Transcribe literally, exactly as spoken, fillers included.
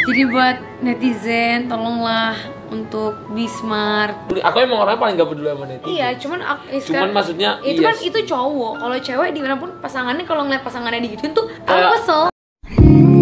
Jadi buat netizen, tolonglah untuk be smart. Aku emang orangnya paling gak peduli sama netizen. Iya, cuman aku, eh, Cuman sekarang- maksudnya itu iya kan sih. itu cowok. Kalau cewek dimanapun pasangannya, kalau ngeliat pasangannya digituin tuh aku Kayak- kesel.